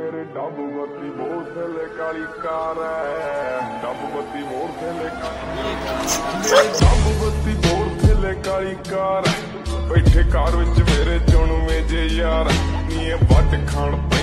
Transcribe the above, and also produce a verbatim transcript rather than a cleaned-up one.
मेरे डब बत्ती मोड़ थले काली कार है, डब बत्ती मोड़ थले मेरे डब बत्ती मोड़ थले काली कार है, बैठे कार विच मेरे चुनवे जे यार नी वट खान